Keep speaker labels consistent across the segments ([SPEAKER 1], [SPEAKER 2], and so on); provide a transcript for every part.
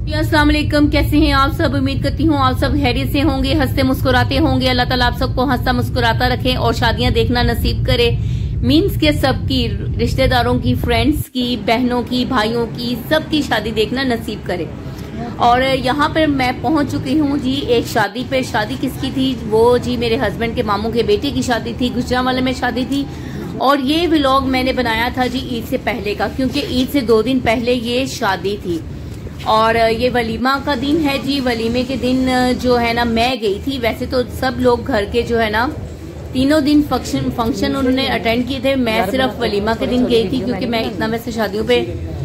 [SPEAKER 1] अस्सलाम वालेकुम, कैसे हैं आप सब। उम्मीद करती हूँ आप सब खैरियत से होंगे, हंसते मुस्कुराते होंगे। अल्लाह ताला आप सबको हंसता मुस्कुराता रखे और शादियां देखना नसीब करे। मीन्स के सबकी, रिश्तेदारों की, फ्रेंड्स की, बहनों की, भाइयों की, सबकी शादी देखना नसीब करे। और यहाँ पर मैं पहुंच चुकी हूँ जी एक शादी पे। शादी किसकी थी? वो जी मेरे हस्बैंड के मामू के बेटे की शादी थी। गुजरांवाले में शादी थी। और ये व्लॉग मैंने बनाया था जी ईद से पहले का, क्योंकि ईद से 2 दिन पहले ये शादी थी। और ये वलीमा का दिन है जी। वलीमे के दिन जो है ना मैं गई थी। वैसे तो सब लोग घर के जो है ना 3 दिन फंक्शन उन्होंने अटेंड किए थे। मैं सिर्फ वलीमा के दिन गई थी, क्योंकि मैं इतना वैसे शादियों पे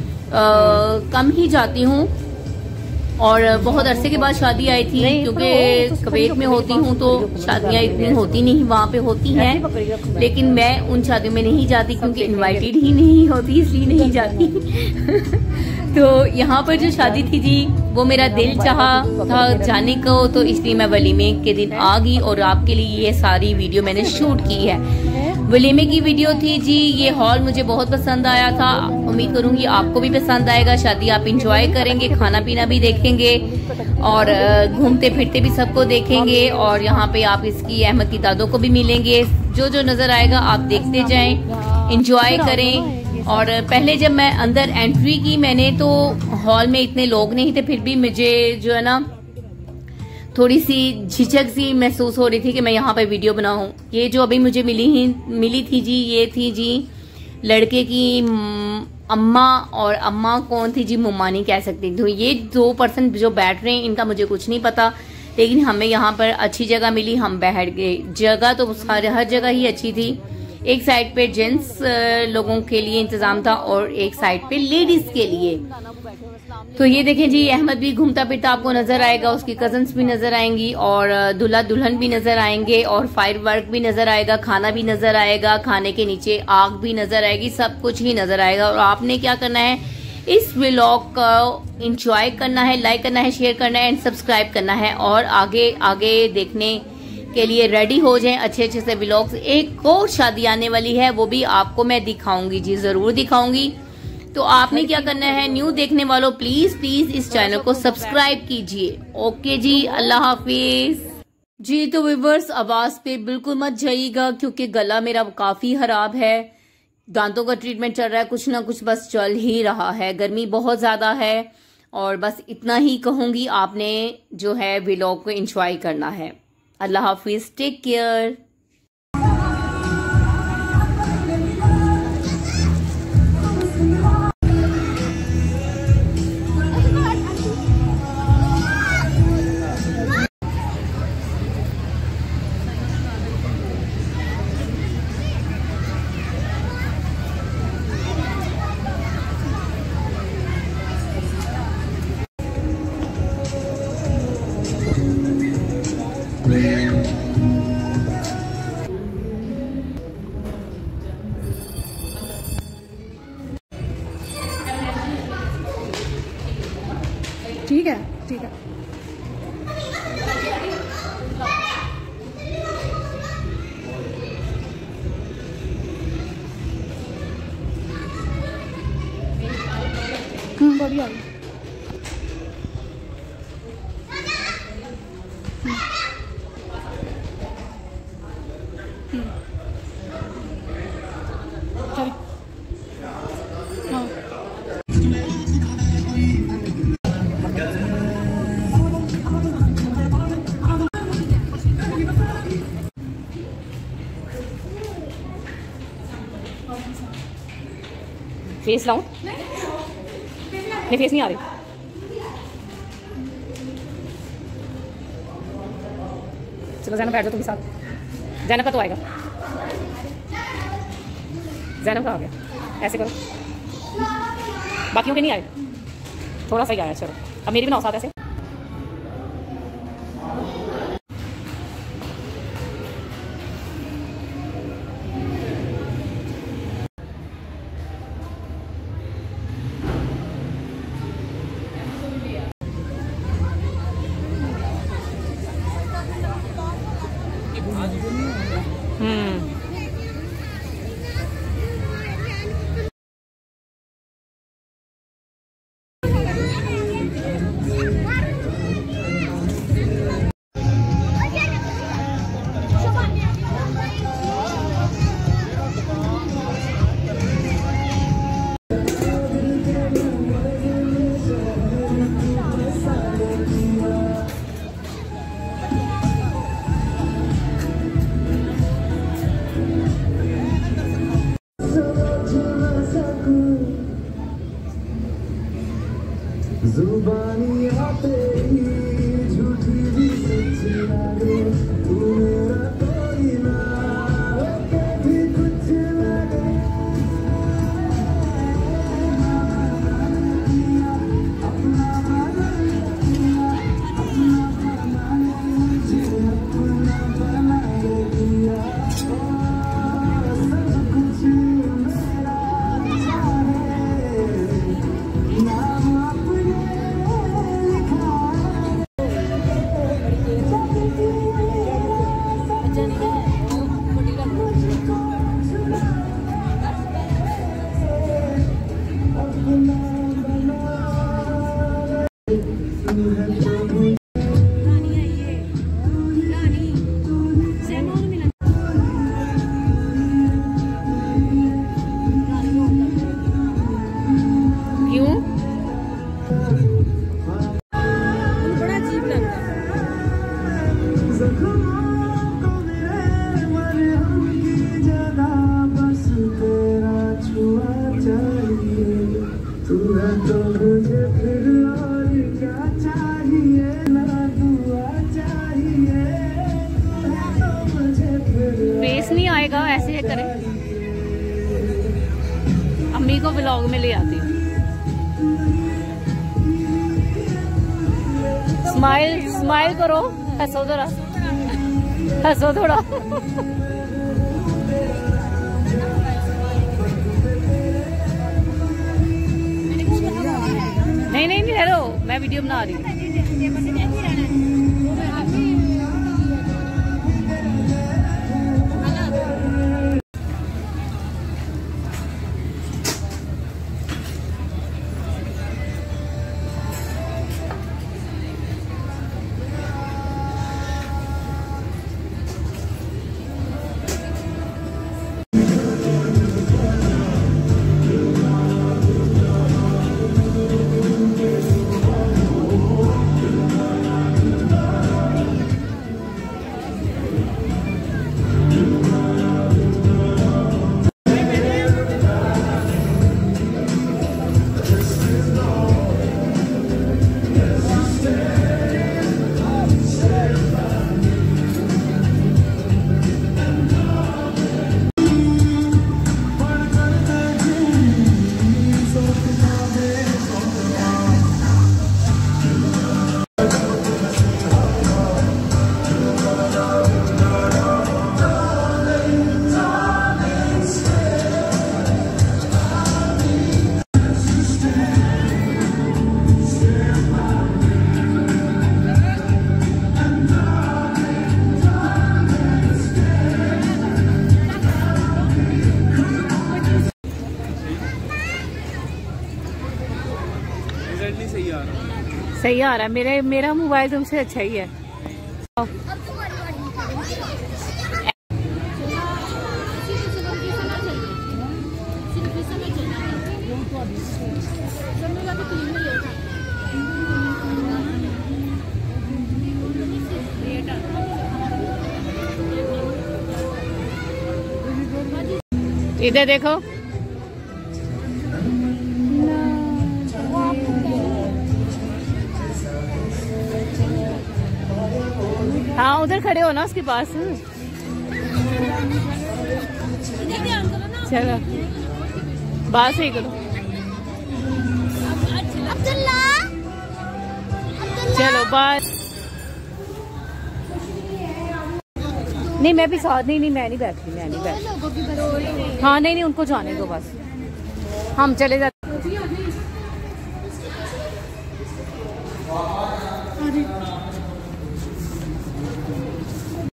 [SPEAKER 1] कम ही जाती हूँ। और बहुत अरसे के बाद शादी आई थी, क्योंकि कुवैत में होती हूँ तो शादियाँ इतनी होती नहीं, वहाँ पे होती हैं। लेकिन मैं उन शादियों में नहीं जाती, क्योंकि इनवाइटेड ही नहीं होती, इसलिए नहीं जाती। तो यहाँ पर जो शादी थी जी, वो मेरा दिल चाहा था जाने को, तो इसलिए मैं वलीमे के दिन आ गई और आपके लिए ये सारी वीडियो मैंने शूट की है। वलीमे की वीडियो थी जी। ये हॉल मुझे बहुत पसंद आया था। उम्मीद करूंगी आपको भी पसंद आएगा। शादी आप इंजॉय करेंगे, खाना पीना भी देखेंगे और घूमते फिरते भी सबको देखेंगे। और यहाँ पे आप इसकी अहमद की दादों को भी मिलेंगे। जो जो नजर आएगा आप देखते जाएं, इंजॉय करें। और पहले जब मैं अंदर एंट्री की मैंने, तो हॉल में इतने लोग नहीं थे, फिर भी मुझे जो है ना थोड़ी सी झिझक सी महसूस हो रही थी कि मैं यहाँ पे वीडियो बनाऊं। ये जो अभी मुझे मिली थी जी, ये थी जी लड़के की अम्मा। और अम्मा कौन थी जी? मुम्मानी कह सकती थी। ये 2 पर्सन जो बैठ रहे हैं, इनका मुझे कुछ नहीं पता, लेकिन हमें यहाँ पर अच्छी जगह मिली, हम बैठ गए। जगह तो हर जगह ही अच्छी थी। एक साइड पे जेंट्स लोगों के लिए इंतजाम था और एक साइड पे लेडीज के लिए। तो ये देखें जी, अहमद भी घूमता फिरता आपको नजर आएगा, उसकी कजन्स भी नजर आएंगी और दूल्हा दुल्हन भी नजर आएंगे और फायर वर्क भी नजर आएगा, खाना भी नजर आएगा, खाने के नीचे आग भी नजर आएगी, सब कुछ ही नजर आएगा। और आपने क्या करना है, इस व्लॉग का इंजॉय करना है, लाइक करना है, शेयर करना है एंड सब्सक्राइब करना है। और आगे आगे देखने के लिए रेडी हो जाएं अच्छे से व्लॉग्स। एक और शादी आने वाली है, वो भी आपको मैं दिखाऊंगी जी, जरूर दिखाऊंगी। तो आपने क्या करना है, न्यू देखने वालों प्लीज इस चैनल को सब्सक्राइब कीजिए। ओके जी, अल्लाह हाफिज जी। तो व्यूअर्स, आवाज पे बिल्कुल मत जाइएगा, क्योंकि गला मेरा काफी खराब है। दांतों का ट्रीटमेंट चल रहा है, कुछ ना कुछ बस चल ही रहा है। गर्मी बहुत ज्यादा है और बस इतना ही कहूंगी, आपने जो है व्लॉग को एंजॉय करना है। अल्लाह हाफिज, टेक केयर।
[SPEAKER 2] ठीक है, ठीक है। बढ़िया।
[SPEAKER 1] फेस लाऊं? नहीं, फेस नहीं आ रही। चलो ज़ैनब बैठ जाओ, तुम्हारे साथ ज़ैनब का तो आएगा। ज़ैनब का आ गया, ऐसे करो। बाकियों के नहीं आए, थोड़ा सा ही आया। चलो अब मेरी भी ना साथ ऐसे। फेस नहीं आएगा, ऐसे करें। अम्मी को व्लॉग में ले आती हूँ। स्माइल स्माइल करो, हंसो जरा, हंसो थोड़ा। नहीं नहीं नहीं ठहरो, मैं वीडियो बना रही हूँ। सही आ रहा है, मेरा मोबाइल तुमसे अच्छा ही है। इधर देखो, हाँ उधर खड़े हो ना उसके पास। चलो बात सही करो। चलो बात नहीं, मैं भी साथ नहीं, मैं नहीं बैठी। हाँ नहीं उनको जाने दो बस, हम चले जाते।